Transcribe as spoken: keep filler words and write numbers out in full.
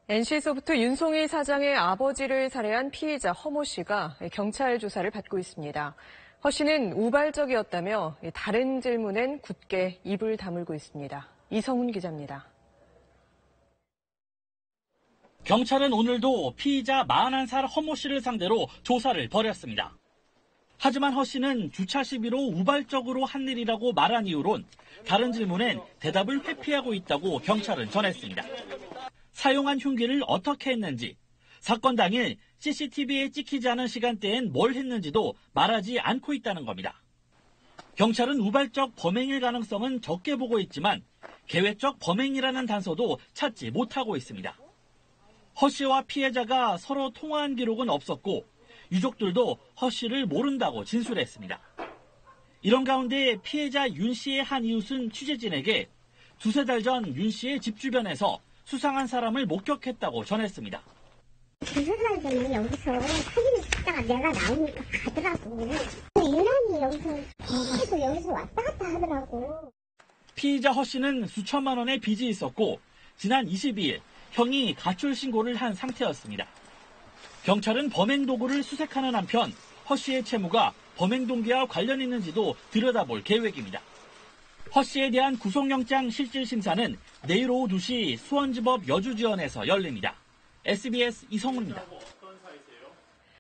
엔씨소프트 윤송희 사장의 아버지를 살해한 피의자 허모 씨가 경찰 조사를 받고 있습니다. 허 씨는 우발적이었다며 다른 질문엔 굳게 입을 다물고 있습니다. 이성훈 기자입니다. 경찰은 오늘도 피의자 마흔한 살 허모 씨를 상대로 조사를 벌였습니다. 하지만 허 씨는 주차 시비로 우발적으로 한 일이라고 말한 이유론 다른 질문엔 대답을 회피하고 있다고 경찰은 전했습니다. 사용한 흉기를 어떻게 했는지, 사건 당일 씨씨티비에 찍히지 않은 시간대엔 뭘 했는지도 말하지 않고 있다는 겁니다. 경찰은 우발적 범행일 가능성은 적게 보고 있지만 계획적 범행이라는 단서도 찾지 못하고 있습니다. 허 씨와 피해자가 서로 통화한 기록은 없었고 유족들도 허 씨를 모른다고 진술했습니다. 이런 가운데 피해자 윤 씨의 한 이웃은 취재진에게 두세 달 전 윤 씨의 집 주변에서 수상한 사람을 목격했다고 전했습니다. 두세 달 전에 여기서 사진을 찍다가 내가 나오니까 가더라고. 유난히 여기서 계속 여기서 왔다 갔다 하더라고. 피의자 허 씨는 수천만 원의 빚이 있었고 지난 이십이 일 형이 가출 신고를 한 상태였습니다. 경찰은 범행 도구를 수색하는 한편 허 씨의 채무가 범행 동기와 관련 있는지도 들여다볼 계획입니다. 허 씨에 대한 구속영장 실질심사는 내일 오후 두 시 수원지법 여주지원에서 열립니다. 에스비에스 이성훈입니다.